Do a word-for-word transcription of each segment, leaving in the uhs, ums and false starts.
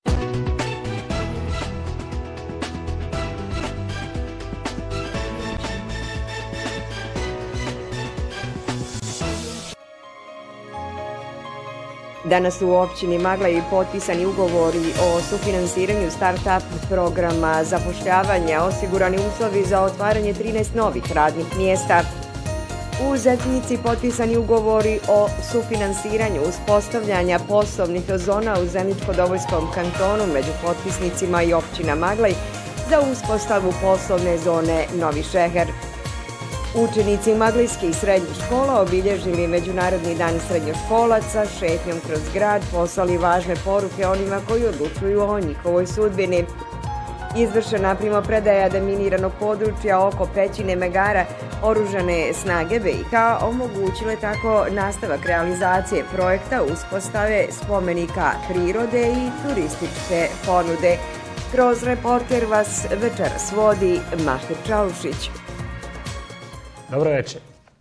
Danas u općini Maglaji potpisani ugovori o sufinansiranju start-up programa zapošljavanja, osigurani uslovi za otvaranje trinaest novih radnih mjesta. U Zetnici potpisani ugovori o sufinansiranju uspostavljanja poslovnih zona u Zeničko-Dobojskom kantonu među potpisnicima i općina Maglaj za uspostavu poslovne zone Novi Šeher. Učenici Maglajskih srednjih škola obilježili Međunarodni dan srednjoškolaca, šetnjom kroz grad poslali važne poruke onima koji odlučuju o njihovoj sudbini. Izvršena primopredaja deminiranog područja oko pećine Megara oružane snage B i K omogućile tako nastavak realizacije projekta uspostave spomenika prirode i turističke ponude. Kroz reporter vas večeras vodi Mahir Čaušić. Dobro večer.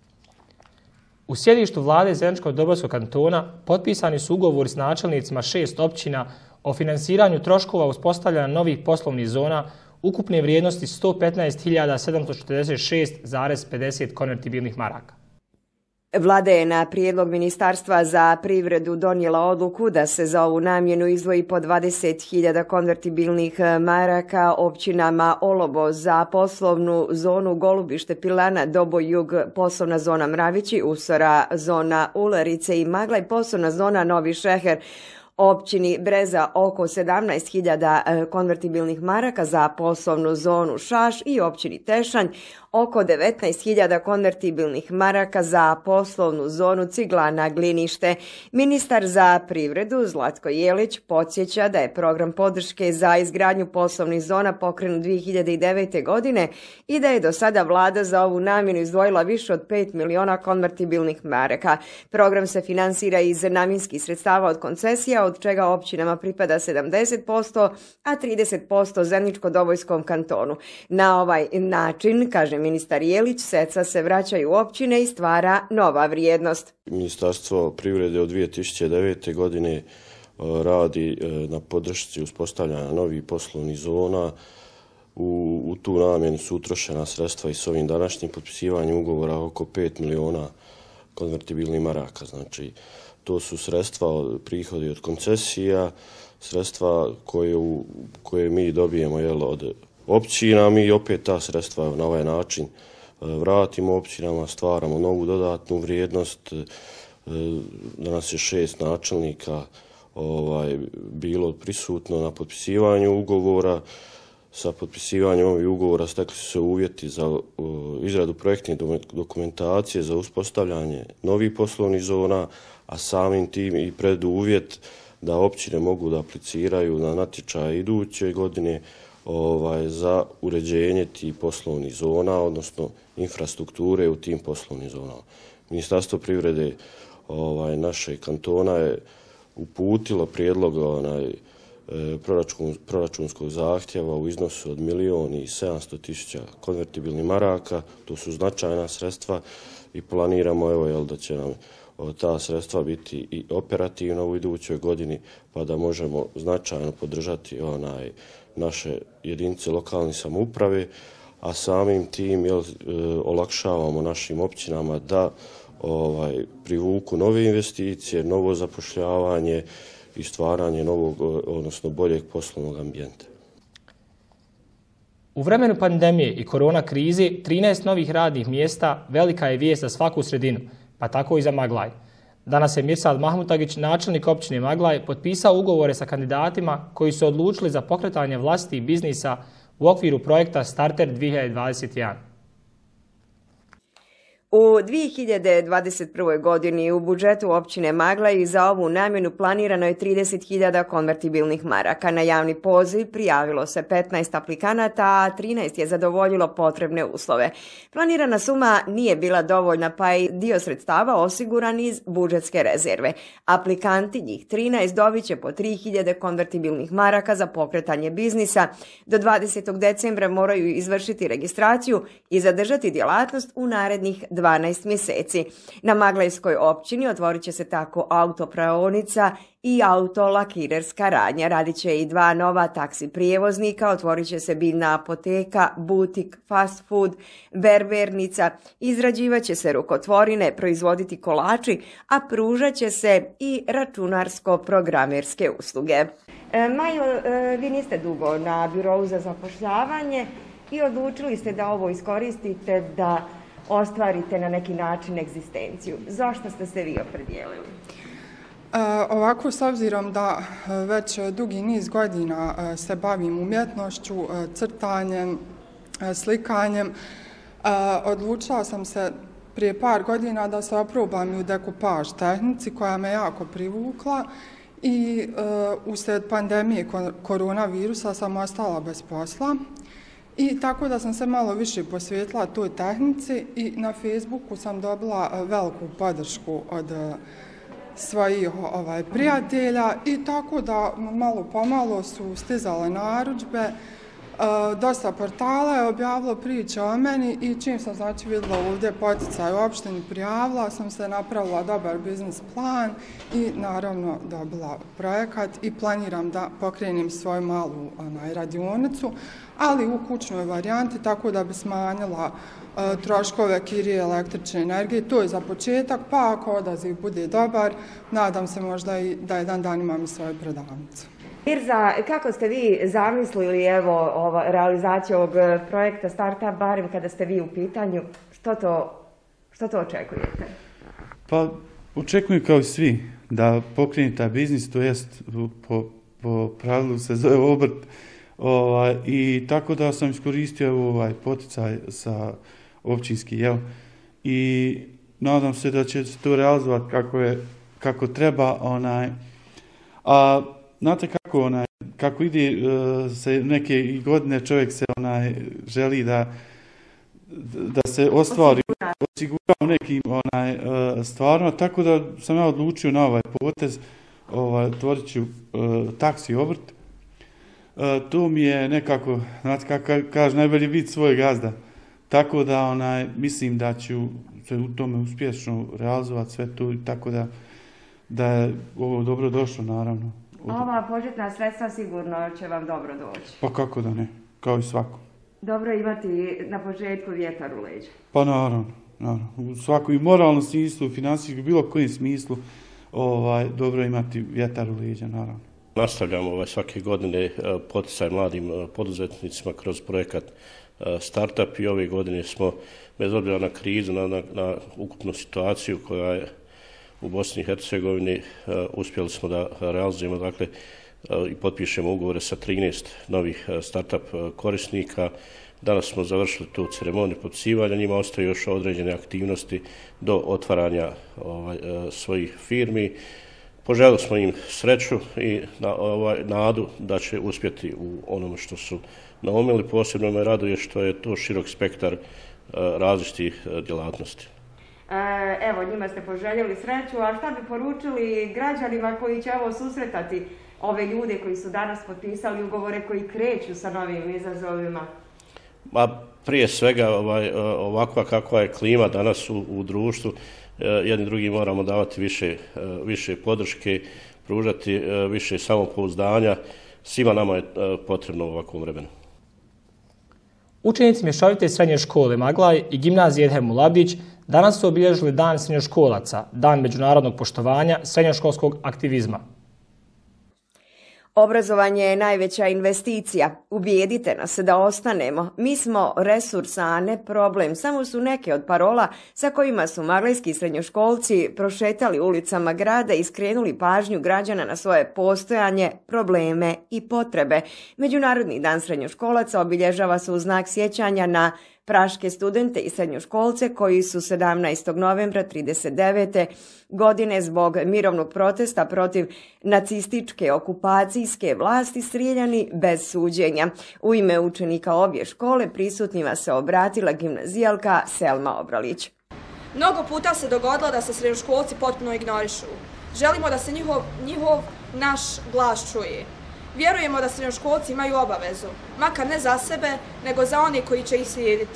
U sjedištu vlade Zeničko-Dobojskog kantona potpisani su ugovori s načelnicima šest općina o finansiranju troškova uspostavljanja novih poslovnih zona ukupne vrijednosti sto petnaest hiljada sedamsto četrdeset šest zarez pedeset konvertibilnih maraka. Vlada je na prijedlog Ministarstva za privredu donijela odluku da se za ovu namjenu izdvoji po dvadeset hiljada konvertibilnih maraka općinama Olobo za poslovnu zonu Golubište, Pilana, Doboj, Jug, poslovna zona Mravići, Usora, zona Ularice i Maglaj, poslovna zona Novi Šeher. Općini Breza oko sedamnaest hiljada konvertibilnih maraka za poslovnu zonu Šaš i općini Tešanj oko devetnaest hiljada konvertibilnih maraka za poslovnu zonu Ciglana Glinište. Ministar za privredu Zlatko Jelić podsjeća da je program podrške za izgradnju poslovnih zona pokrenut dvije hiljade devete. godine i da je do sada vlada za ovu namjenu izdvojila više od pet miliona konvertibilnih maraka. Program se finansira iz namjenskih sredstava od koncesija, od čega općinama pripada sedamdeset posto, a trideset posto Zeničko-Dobojskom kantonu. Na ovaj način, kaže ministar Jelić, sredstva se vraćaju u općine i stvara nova vrijednost. Ministarstvo privrede od dvije tisuće devete. godine radi na podršci uspostavljanja novih poslovnih zona. U, u tu namjenu su utrošena sredstva i s ovim današnjim potpisivanjem ugovora oko pet miliona konvertibilnih maraka. Znači, to su sredstva, prihodi od koncesija, sredstva koje, u, koje mi dobijemo jel, od općina, mi opet ta sredstva na ovaj način vratimo općinama, stvaramo novu dodatnu vrijednost. Danas je šest načelnika ovaj, bilo prisutno na potpisivanju ugovora. Sa potpisivanjem ovih ugovora stekli su se uvjeti za uh, izradu projektne dokumentacije za uspostavljanje novih poslovnih zona, a samim tim i preduvjet da općine mogu da apliciraju na natječaj iduće godine ovaj, za uređenje tih poslovnih zona, odnosno infrastrukture u tim poslovnim zonama. Ministarstvo privrede ovaj, naše kantona je uputilo prijedlog onaj, Proračun, proračunskog zahtjeva u iznosu od milijon i sedamsto tisuća konvertibilnih maraka. To su značajna sredstva i planiramo evo, jel, da će nam ta sredstva biti i operativna u idućoj godini, pa da možemo značajno podržati onaj, naše jedinice lokalne samouprave, a samim tim jel, olakšavamo našim općinama da ovaj, privuku nove investicije, novo zapošljavanje i stvaranje novog, odnosno boljeg poslovnog ambijenta. U vremenu pandemije i korona krize, trinaest novih radnih mjesta velika je vijest za svaku sredinu, pa tako i za Maglaj. Danas je Mirsad Mahmutagić, načelnik općine Maglaj, potpisao ugovore sa kandidatima koji su odlučili za pokretanje vlastitih biznisa u okviru projekta Starter dvije hiljade dvadeset jedan. U dvije hiljade dvadeset prvoj. godini u budžetu općine Maglaj za ovu namjenu planirano je trideset hiljada konvertibilnih maraka. Na javni poziv prijavilo se petnaest aplikanata, a trinaest je zadovoljilo potrebne uslove. Planirana suma nije bila dovoljna, pa je dio sredstava osiguran iz budžetske rezerve. Aplikanti, njih trinaest, dobit će po tri hiljade konvertibilnih maraka za pokretanje biznisa. Do dvadesetog decembra moraju izvršiti registraciju i zadržati djelatnost u narednih dvadeset dvanaest mjeseci. Na Maglajskoj općini otvorit će se tako autopraonica i autolakirerska radnja. Radit će i dva nova taksi prijevoznika, otvorit će se biljna apoteka, butik, fast food, berbernica, izrađivat će se rukotvorine, proizvoditi kolači, a pružat će se i računarsko-programerske usluge. E, Majo, e, vi niste dugo na Birou za zapošljavanje i odlučili ste da ovo iskoristite da ostvarite na neki način egzistenciju. Zašto ste se vi opredijelili? E, ovako, s obzirom da već dugi niz godina se bavim umjetnošću, crtanjem, slikanjem, odlučila sam se prije par godina da se oprobam i u dekupaž tehnici koja me jako privukla i usred pandemije koronavirusa sam ostala bez posla. I tako da sam se malo više posvetila toj tehnici i na Facebooku sam dobila veliku podršku od svojih ovaj, prijatelja i tako da malo pomalo su stizale narudžbe. E, dosta portala je objavilo priče o meni i čim sam znači vidjela ovdje poticaj u opštini, prijavila sam se, napravila dobar biznis plan i naravno dobila projekat i planiram da pokrenem svoju malu onaj, radionicu, ali u kućnoj varijanti, tako da bi smanjila uh, troškove kirije električne energije. To je za početak, pa ako odaziv bude dobar, nadam se možda i da jedan dan imam i svoju prodavnicu. Mirza, kako ste vi zamislili evo, ova, realizaciju ovog projekta Startup, barem kada ste vi u pitanju, što to, što to očekujete? Pa očekujem kao i svi da pokrenu taj biznis, to jest po, po pravilu se zove obrt. Ovaj, I tako da sam iskoristio ovaj poticaj sa općinski, jel? I nadam se da će se to realizovati kako je, kako treba, onaj. A znate kako onaj, kako ide uh, se neke i godine čovjek se onaj želi da da se ostvari, osigura u nekim onaj uh, stvarno, tako da sam ja odlučio na ovaj potez, ovaj otvorit ću uh, taksi obrt. Uh, to mi je nekako, znate kako kaže, najbolje biti svoj gazda. Tako da onaj, mislim da ću se u tome uspješno realizovati sve to, tako da, da je ovo dobro došlo, naravno. Ova početna sredstva sigurno će vam dobro doći. Pa kako da ne, kao i svako. Dobro imati na početku vjetar u leđa. Pa naravno, naravno. U svakom i moralnom smislu, u finansijskom, bilo kojem smislu, ovaj, dobro imati vjetar u leđa, naravno. Nastavljamo ovaj, svake godine poticaj mladim poduzetnicima kroz projekat Startup i ove godine smo, bez obzira na krizu, na, na, na ukupnu situaciju koja je u Bosni i Hercegovini, uspjeli smo da realizujemo, dakle, i potpišemo ugovore sa trinaest novih startup korisnika. Danas smo završili tu ceremoniju potpisivanja, njima ostaju još određene aktivnosti do otvaranja ovaj, svojih firmi. Poželili smo im sreću i na, ovaj, nadu da će uspjeti u onome što su naumili. Posebno me raduje što je to širok spektar različitih djelatnosti. Evo, njima ste poželjeli sreću, a šta bi poručili građanima koji će evo susretati ove ljude koji su danas potpisali ugovore, koji kreću sa novim izazovima? Ma, prije svega ovaj, ovakva kakva je klima danas u, u društvu, jedni drugi moramo davati više, više podrške, pružati više samopouzdanja. Svima nama je potrebno u ovakvom vremenu. Učenici mješovite srednje škole Maglaj i gimnazije Edhem Ulabdić danas su obilježili Dan srednjoškolaca, Dan međunarodnog poštovanja srednjoškolskog aktivizma. Obrazovanje je najveća investicija. Ubijedite nas da ostanemo. Mi smo resurs, a ne problem. Samo su neke od parola sa kojima su maglajski srednjoškolci prošetali ulicama grada i skrenuli pažnju građana na svoje postojanje, probleme i potrebe. Međunarodni dan srednjoškolaca obilježava se u znak sjećanja na praške studente i srednjoškolce koji su sedamnaestog novembra trideset devete godine zbog mirovnog protesta protiv nacističke okupacijske vlasti strijeljani bez suđenja. U ime učenika obje škole prisutnima se obratila gimnazijalka Selma Obralić. Mnogo puta se dogodilo da se srednjoškolci potpuno ignorišu. Želimo da se njihov, njihov naš glas čuje. Vjerujemo da srednjoškolci imaju obavezu, makar ne za sebe, nego za one koji će ih slijediti.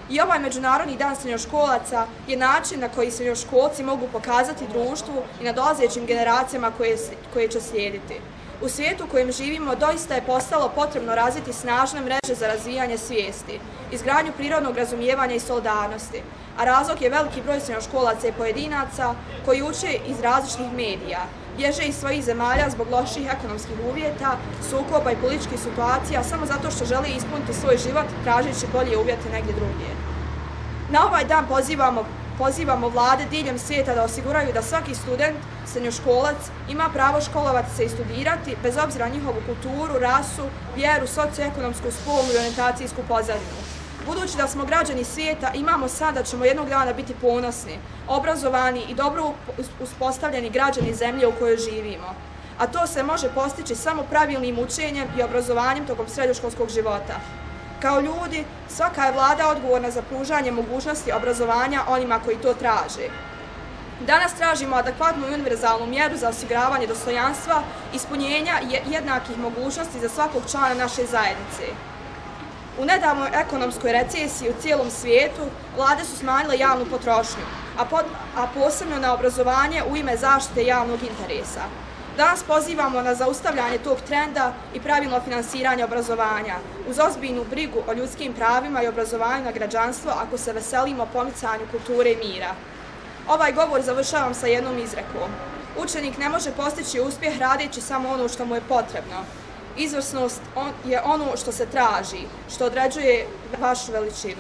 I ovaj Međunarodni dan srednjoškolaca je način na koji srednjoškolci mogu pokazati društvu i nadolazećim generacijama koje, koje će slijediti. U svijetu u kojem živimo doista je postalo potrebno razviti snažne mreže za razvijanje svijesti, izgradnju prirodnog razumijevanja i solidarnosti, a razlog je veliki broj srednjoškolaca i pojedinaca koji uče iz različitih medija, bježe iz svojih zemalja zbog loših ekonomskih uvjeta, sukoba i političkih situacija samo zato što žele ispuniti svoj život tražeći bolje uvjete negdje drugdje. Na ovaj dan pozivamo Pozivamo vlade diljem svijeta da osiguraju da svaki student, srednjoškolac, ima pravo školovati se i studirati bez obzira na njihovu kulturu, rasu, vjeru, socioekonomsku, spolnu i orijentacijsku pozadinu. Budući da smo građani svijeta, imamo sad da ćemo jednog dana biti ponosni, obrazovani i dobro uspostavljeni građani zemlje u kojoj živimo. A to se može postići samo pravilnim učenjem i obrazovanjem tokom srednjoškolskog života. Kao ljudi, svaka je vlada odgovorna za pružanje mogućnosti obrazovanja onima koji to traže. Danas tražimo adekvatnu i univerzalnu mjeru za osiguravanje dostojanstva, ispunjenja i jednakih mogućnosti za svakog člana naše zajednice. U nedavnoj ekonomskoj recesiji u cijelom svijetu vlade su smanjile javnu potrošnju, a, pod, a posebno na obrazovanje u ime zaštite javnog interesa. Danas pozivamo na zaustavljanje tog trenda i pravilno finansiranje obrazovanja, uz ozbiljnu brigu o ljudskim pravima i obrazovanju na građanstvo ako se veselimo pomicanju kulture i mira. Ovaj govor završavam sa jednom izrekom. Učenik ne može postići uspjeh radeći samo ono što mu je potrebno. Izvrsnost je ono što se traži, što određuje vašu veličinu.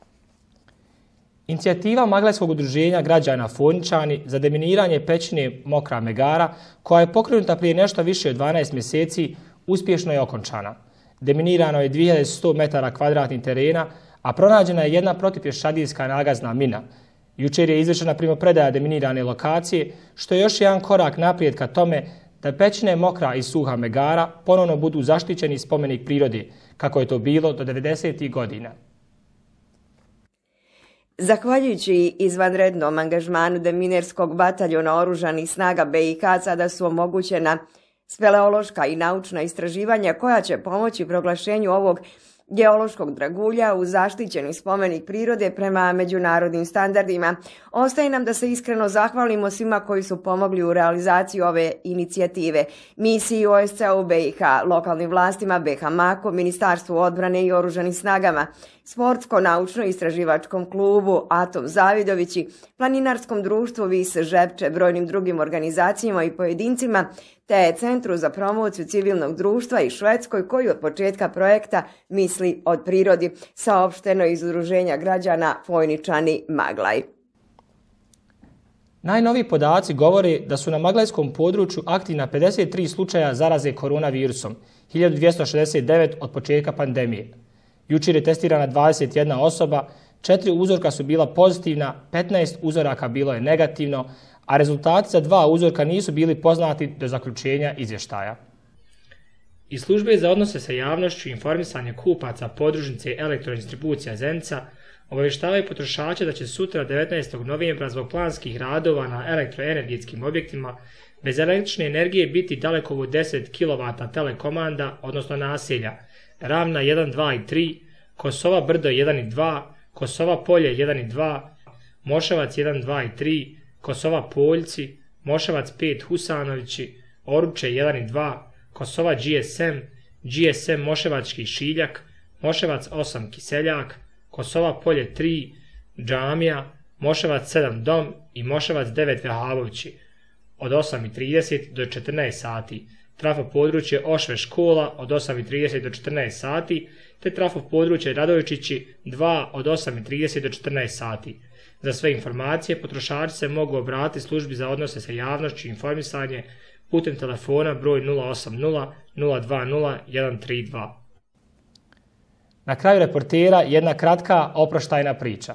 Inicijativa Maglajskog udruženja građana Forničani za deminiranje pećine Mokra Megara, koja je pokrenuta prije nešto više od dvanaest mjeseci, uspješno je okončana. Deminirano je dvije hiljade sto metara kvadratnih terena, a pronađena je jedna protupješadijska nagazna mina. Jučer je izvršena primopredaja deminirane lokacije, što je još jedan korak naprijed ka tome da pećine Mokra i Suha Megara ponovno budu zaštićeni spomenik prirode, kako je to bilo do devedesetih godina. Zahvaljujući izvanrednom angažmanu deminerskog bataljona oružanih snaga B i H sada su omogućena speleološka i naučna istraživanja koja će pomoći proglašenju ovog geološkog dragulja u zaštićeni spomenik prirode prema međunarodnim standardima. Ostaje nam da se iskreno zahvalimo svima koji su pomogli u realizaciji ove inicijative. Misiji O S C E u B i H, lokalnim vlastima B H Mako, Ministarstvu odbrane i oružanim snagama, Sportsko-naučno-istraživačkom klubu Atom Zavidovići, Planinarskom društvu Vis Žepče, brojnim drugim organizacijama i pojedincima, te Centru za promociju civilnog društva i Švedskoj koji od početka projekta misli od prirodi, saopšteno iz Udruženja građana Forničani Maglaj. Najnoviji podaci govore da su na maglajskom području aktivna pedeset tri slučaja zaraze koronavirusom, hiljadu dvjesto šezdeset devet od početka pandemije. Jučer je testirana dvadeset jedna osoba, četiri uzorka su bila pozitivna, petnaest uzoraka bilo je negativno, a rezultati za dva uzorka nisu bili poznati do zaključenja izvještaja. Iz službe za odnose sa javnošću i informisanje kupaca podružnice Elektrodistribucija Zenica obavještavaju potrošače da će sutra devetnaestog novembra zbog planskih radova na elektroenergetskim objektima bez električne energije biti dalekovod deset kilovata telekomanda, odnosno naselja, Ravna jedan, dva i tri, Kosova Brdo jedan i dva, Kosova Polje jedan i dva, Moševac jedan, dva i tri, Kosova Poljci, Moševac pet Husanovići, Oruče jedan i dva, Kosova G S M, G S M Moševački Šiljak, Moševac osam Kiseljak, Kosova Polje tri, Džamija, Moševac sedam Dom i Moševac devet Vehalovići od osam i trideset do četrnaest sati, trafo područje Ošve škola od osam i trideset do četrnaest sati, te trafo područje Radojčići dva od osam i trideset do četrnaest sati. Za sve informacije potrošači se mogu obratiti službi za odnose sa javnošću i informisanje putem telefona broj nula osam nula, nula dva nula, jedan tri dva. Na kraju reportera jedna kratka oproštajna priča.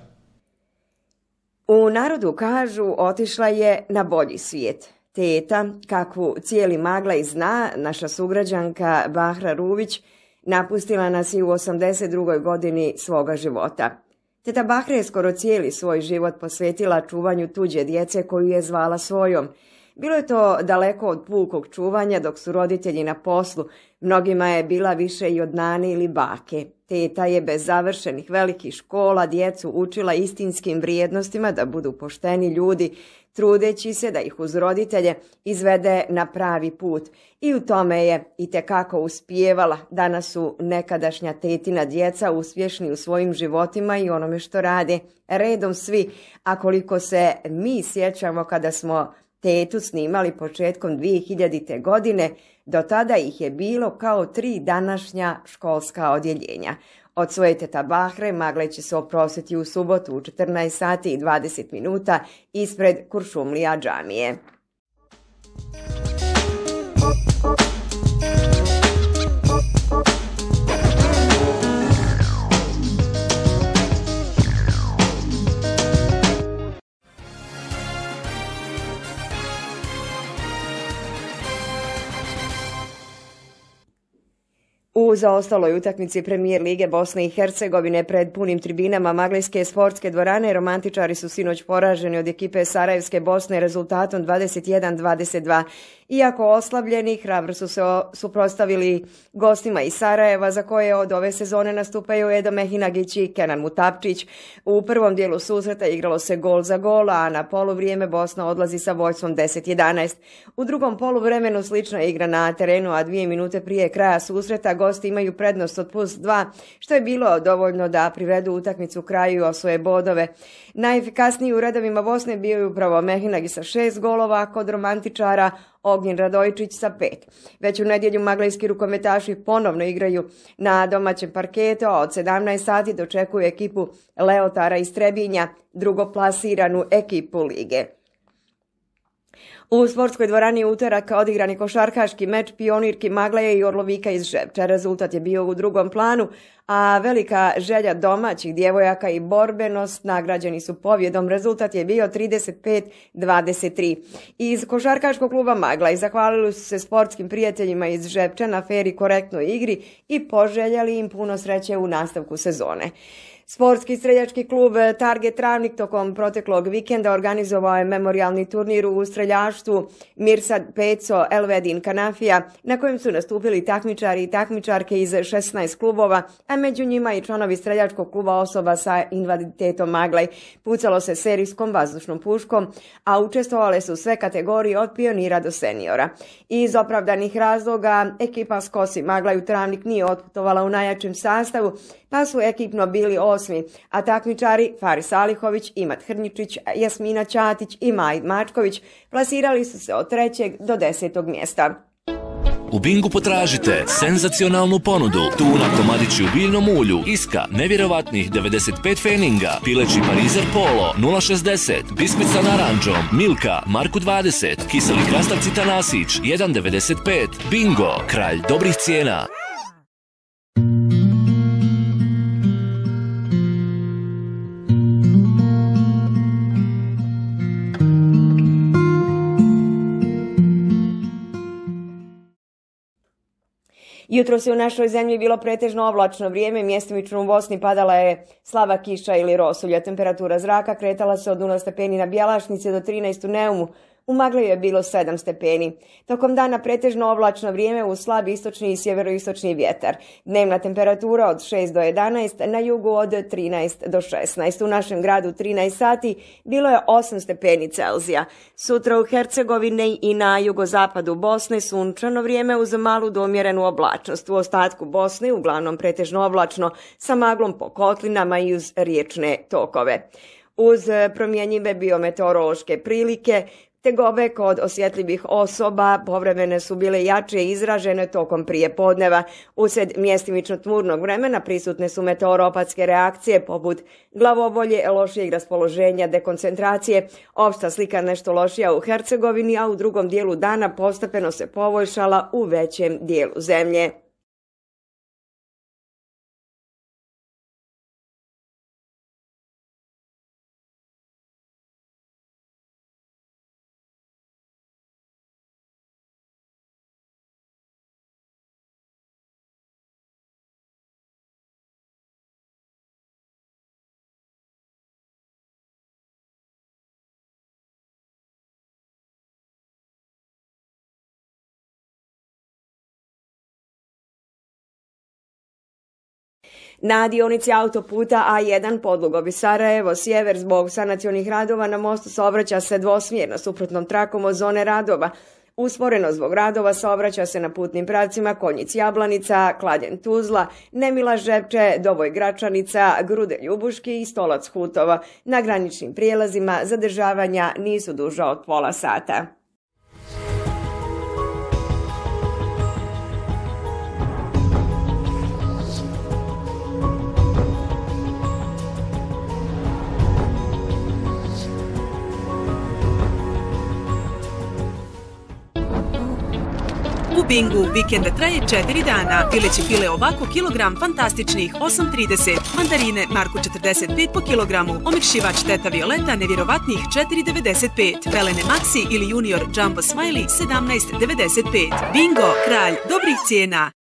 U narodu kažu otišla je na bolji svijet. Teta, kakvu cijeli Maglaj zna, naša sugrađanka Bahra Ruvić, napustila nas i u osamdeset drugoj godini svoga života. Teta Bahra je skoro cijeli svoj život posvetila čuvanju tuđe djece koju je zvala svojom. Bilo je to daleko od pukog čuvanja dok su roditelji na poslu. Mnogima je bila više i od nane ili bake. Teta je bez završenih velikih škola djecu učila istinskim vrijednostima da budu pošteni ljudi, trudeći se da ih uz roditelje izvede na pravi put. I u tome je itekako uspijevala. Danas su nekadašnja tetina djeca uspješni u svojim životima i onome što rade. Redom svi, a koliko se mi sjećamo kada smo tetu snimali početkom dvije hiljadite. godine, do tada ih je bilo kao tri današnja školska odjeljenja. Od svoje teta Bahre Magle će se oprostiti u subotu u četrnaest sati i dvadeset minuta ispred Kuršumlija džamije. U zaostaloj utakmici Premijer Lige Bosne i Hercegovine pred punim tribinama Maglijske sportske dvorane romantičari su sinoć poraženi od ekipe Sarajevske Bosne rezultatom dvadeset jedan dvadeset dva. Iako oslabljeni, hrabro su se suprotstavili gostima iz Sarajeva za koje od ove sezone nastupaju Edo Mehinagić i Kenan Mutapčić. U prvom dijelu susreta igralo se gol za gol, a na poluvrijeme Bosna odlazi sa vođstvom deset jedanaest. U drugom poluvremenu slična igra na terenu, a dvije minute prije kraja susreta gosti imaju prednost od plus dva, što je bilo dovoljno da privedu utakmicu kraju i osvoje bodove. Najefikasniji u redovima Bosne bio je upravo Mehinagić sa šest golova, a kod romantičara Ognjen Radojčić sa pet. Već u nedjelju maglejski rukometaši ponovno igraju na domaćem parketu, a od sedamnaest sati dočekuju ekipu Leotara iz Trebinja, drugoplasiranu ekipu lige. U sportskoj dvorani utorak odigrani košarkaški meč Pionirki Magleje i Orlovika iz Žepča. Rezultat je bio u drugom planu, a velika želja domaćih djevojaka i borbenost nagrađeni su pobjedom. Rezultat je bio trideset pet dvadeset tri. Iz košarkaškog kluba Maglaj zahvalili su se sportskim prijateljima iz Žepča na fer i korektnoj igri i poželjeli im puno sreće u nastavku sezone. Sportski streljački klub Target Travnik tokom proteklog vikenda organizovao je memorijalni turnir u streljaštvu Mirsad Peco Elvedin Kanafija, na kojem su nastupili takmičari i takmičarke iz šesnaest klubova, a među njima i članovi streljačkog kluba osoba sa invaliditetom Maglaj. Pucalo se serijskom vazdušnom puškom, a učestvovale su sve kategorije od pionira do seniora. Iz opravdanih razloga ekipa s Kosi Maglaj u Travnik nije otputovala u najjačem sastavu, pa su ekipno bili osmi, a takmičari Faris Alihović, Imat Hrnjičić, Jasmina Ćatić i Majid Mačković plasirali su se od trećeg do desetog mjesta. U Bingu potražite senzacionalnu ponudu. Tuna komadići u biljnom ulju, iska nevjerovatnih devedeset pet feninga, pileći parizer polo nula šezdeset, biskvit sa naranđom, Milka Marku dvadeset, kiseli krastavci Tanasić jedan devedeset pet. Bingo, kralj dobrih cijena. Jutros je u našoj zemlji bilo pretežno oblačno vrijeme, mjestimično u Bosni padala je slaba kiša ili rosulja. Temperatura zraka kretala se od nula stepeni na Bjelašnici do trinaest u Neumu. U Magleju je bilo sedam stepeni. Tokom dana pretežno oblačno vrijeme uz slab istočni i sjeveroistočni vjetar. Dnevna temperatura od šest do jedanaest, na jugu od trinaest do šesnaest. U našem gradu trinaest sati bilo je osam stepeni Celzija. Sutra u Hercegovini i na jugozapadu Bosne sunčano vrijeme uz malu do umjerenu oblačnost. U ostatku Bosne uglavnom pretežno oblačno sa maglom po kotlinama i uz riječne tokove. Uz promjenjive biometeorološke prilike, tegobe kod osjetljivih osoba povremene su bile jače izražene tokom prijepodneva. Usred mjestimično tmurnog vremena prisutne su meteoropatske reakcije poput glavobolje, lošijeg raspoloženja, dekoncentracije. Opšta slika nešto lošija u Hercegovini, a u drugom dijelu dana postepeno se poboljšala u većem dijelu zemlje. Na dionici autoputa A jedan Podlugovi Sarajevo, sjever zbog sanacionih radova na mostu saobraća se dvosmjerno suprotnom trakom od zone radova. Usporeno zbog radova saobraća se na putnim pravcima Konjic Jablanica, Kladjen Tuzla, Nemila Žepče, Dovoj Gračanica, Grude Ljubuški i Stolac Hutova. Na graničnim prijelazima zadržavanja nisu duža od pola sata. U Bingu vikenda traje četiri dana. Pileći file ovako kilogram fantastičnih osam trideset. Mandarine Marko četrdeset pet po kilogramu. Omekšivač Teta Violeta nevjerovatnih četiri devedeset pet. Pelene Maxi ili Junior Jumbo Smiley sedamnaest devedeset pet. Bingo, kralj dobrih cijena.